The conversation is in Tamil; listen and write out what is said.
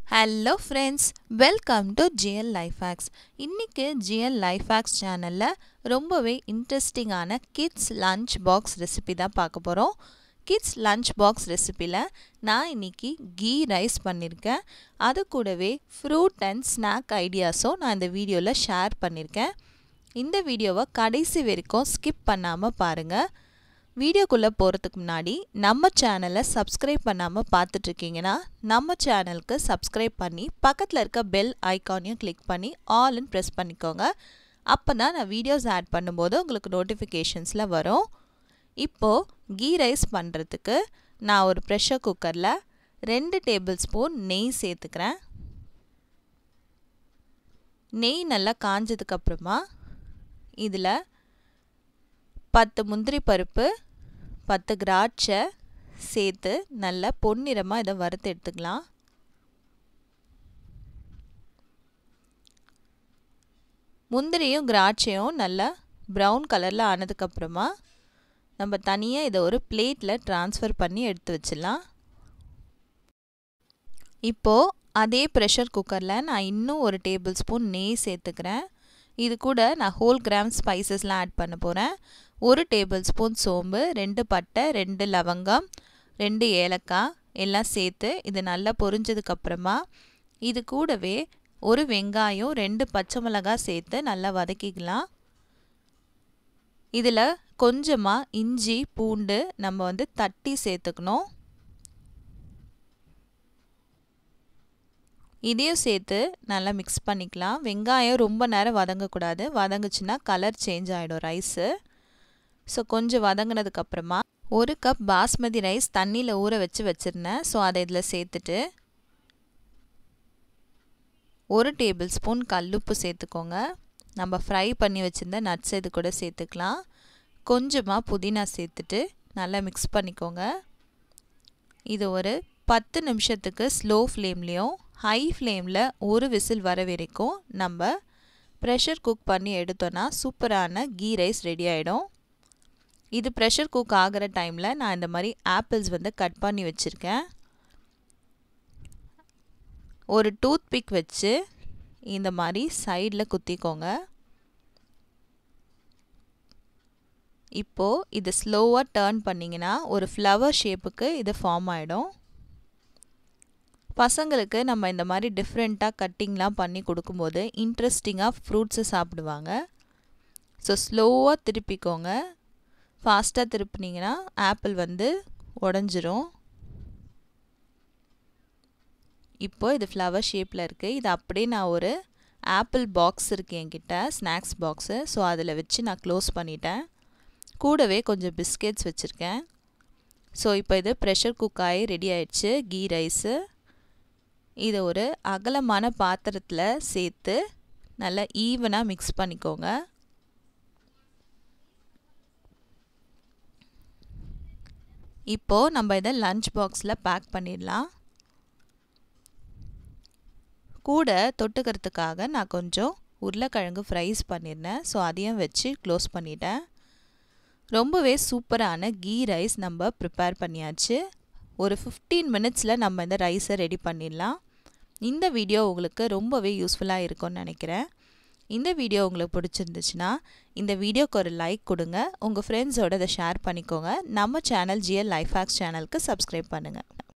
Hello friends, welcome to GL Lifehacks. இன்னைக்கு GL Lifehacks சேனல்ல ரொம்பவே இன்ட்ரெஸ்டிங்கான கிட்ஸ் லஞ்ச் பாக்ஸ் ரெசிபி தான் பார்க்க போறோம். கிட்ஸ் லஞ்ச் பாக்ஸ் ரெசிபில நான் இன்னைக்கு கீ ரைஸ் பண்ணிருக்கேன். அது கூடவே ஃப்ரூட் அண்ட் ஸ்நாக் ஐடியாஸும் நான் இந்த வீடியோல ஷேர் பண்ணிருக்கேன். இந்த வீடியோவை கடைசி வரைக்கும் ஸ்கிப் பண்ணாம பாருங்க. வீடியோக்குள்ளே போகிறதுக்கு முன்னாடி நம்ம சேனலை சப்ஸ்கிரைப் பண்ணாமல் பார்த்துட்ருக்கீங்கன்னா நம்ம சேனலுக்கு சப்ஸ்கிரைப் பண்ணி பக்கத்தில் இருக்க பெல் ஐக்கானையும் கிளிக் பண்ணி ஆல்னு ப்ரெஸ் பண்ணிக்கோங்க. அப்போ தான் நான் வீடியோஸ் ஆட் பண்ணும்போது உங்களுக்கு நோட்டிஃபிகேஷன்ஸில் வரும். இப்போது கீ ரைஸ் பண்ணுறதுக்கு நான் ஒரு ப்ரெஷர் குக்கரில் 2 டேபிள் ஸ்பூன் நெய் சேர்த்துக்கிறேன். நெய் நல்லா காஞ்சதுக்கப்புறமா இதில் 10 முந்திரி பருப்பு 10 திராட்சை சேர்த்து நல்லா பொன்னிறமாக இதை வறுத்து எடுத்துக்கலாம். முந்திரியும் திராட்சையும் நல்லா ப்ரௌன் கலரில் ஆனதுக்கப்புறமா நம்ம தனியாக இதை ஒரு பிளேட்டில் ட்ரான்ஸ்ஃபர் பண்ணி எடுத்து வச்சிடலாம். இப்போது அதே ப்ரெஷர் குக்கரில் நான் இன்னும் ஒரு டேபிள் ஸ்பூன் நெய் சேர்த்துக்கிறேன். இது கூட நான் ஹோல் கிராம் ஸ்பைசஸ்லாம் ஆட் பண்ண போகிறேன். 1 டேபிள் ஸ்பூன் சோம்பு, 2 பட்டை, 2 லவங்கம், 2 ஏலக்காய் எல்லாம் சேர்த்து இது நல்லா பொரிஞ்சதுக்கப்புறமா இது கூடவே ஒரு வெங்காயம் 2 பச்சை மிளகாய் சேர்த்து நல்லா வதக்கிக்கலாம். இதில் கொஞ்சமாக இஞ்சி பூண்டு நம்ம தட்டி சேர்த்துக்கணும். இதையும் சேர்த்து நல்லா மிக்ஸ் பண்ணிக்கலாம். வெங்காயம் ரொம்ப நேரம் வதங்கக்கூடாது, வதங்குச்சுன்னா கலர் சேஞ்ச் ஆகிடும் ரைஸு. ஸோ கொஞ்சம் வதங்கினதுக்கப்புறமா 1 கப் பாஸ்மதி ரைஸ் தண்ணியில் ஊற வச்சுருந்தேன். ஸோ அதை இதில் சேர்த்துட்டு 1 டேபிள் ஸ்பூன் கல்லுப்பு சேர்த்துக்கோங்க. நம்ம ஃப்ரை பண்ணி வச்சுருந்த நட்ஸ் இது கூட சேர்த்துக்கலாம். கொஞ்சமாக புதினா சேர்த்துட்டு நல்லா மிக்ஸ் பண்ணிக்கோங்க. இது ஒரு 10 நிமிஷத்துக்கு ஸ்லோ ஃப்ளேம்லேயும் ஹை ஃப்ளேமில் ஒரு விசில் வர வரைக்கும் நம்ம ப்ரெஷர் குக் பண்ணி எடுத்தோன்னா சூப்பரான கீ ரைஸ் ரெடி ஆகிடும். இது ப்ரெஷர் குக் ஆகிற டைமில் நான் இந்த மாதிரி ஆப்பிள்ஸ் கட் பண்ணி வச்சுருக்கேன். ஒரு டூத் பிக் வச்சு இந்த மாதிரி சைடில் குத்திக்கோங்க. இப்போது இது ஸ்லோவாக டர்ன் பண்ணிங்கன்னா ஒரு ஃப்ளவர் ஷேப்புக்கு இது ஃபார்ம் ஆகிடும். பசங்களுக்கு நம்ம இந்த மாதிரி டிஃப்ரெண்ட்டாக கட்டிங்லாம் பண்ணி கொடுக்கும்போது இன்ட்ரெஸ்டிங்காக ஃப்ரூட்ஸை சாப்பிடுவாங்க. ஸோ ஸ்லோவாக திருப்பிக்கோங்க. ஃபாஸ்ட்டாக திருப்பினீங்கன்னா ஆப்பிள் உடஞ்சிரும். இப்போது இது ஃப்ளவர் ஷேப்பில் இருக்குது. இது அப்படியே நான் ஒரு ஆப்பிள் பாக்ஸ் இருக்குது என்கிட்ட, ஸ்நாக்ஸ் பாக்ஸு. ஸோ அதில் வச்சு நான் க்ளோஸ் பண்ணிட்டேன். கூடவே கொஞ்சம் பிஸ்கெட்ஸ் வச்சுருக்கேன். ஸோ இப்போ இது ப்ரெஷர் குக் ஆகி ரெடி ஆயிடுச்சு கீ ரைஸு. இதை ஒரு அகலமான பாத்திரத்தில் சேர்த்து நல்லா ஈவனாக மிக்ஸ் பண்ணிக்கோங்க. இப்போது நம்ம இதை லஞ்ச் பாக்ஸில் பேக் பண்ணிடலாம். கூட தொட்டுக்கிறதுக்காக நான் கொஞ்சம் உருளைக்கிழங்கு ஃப்ரைஸ் பண்ணியிருந்தேன். ஸோ அதையும் வச்சு க்ளோஸ் பண்ணிட்டேன். ரொம்பவே சூப்பரான கீ ரைஸ் நம்ம ப்ரிப்பேர் பண்ணியாச்சு. ஒரு 15 மினிட்ஸில் நம்ம இந்த ரைஸை ரெடி பண்ணிடலாம். இந்த வீடியோ உங்களுக்கு ரொம்பவே யூஸ்ஃபுல்லாக இருக்கும்னு நினைக்கிறேன். இந்த வீடியோ உங்களுக்கு பிடிச்சிருந்துச்சுன்னா இந்த வீடியோக்கு ஒரு லைக் கொடுங்க. உங்கள் ஃப்ரெண்ட்ஸோடு இதை ஷேர் பண்ணிக்கோங்க. நம்ம சேனல் GL லைஃப் ஹேக்ஸ் சேனலுக்கு சப்ஸ்கிரைப் பண்ணுங்கள்.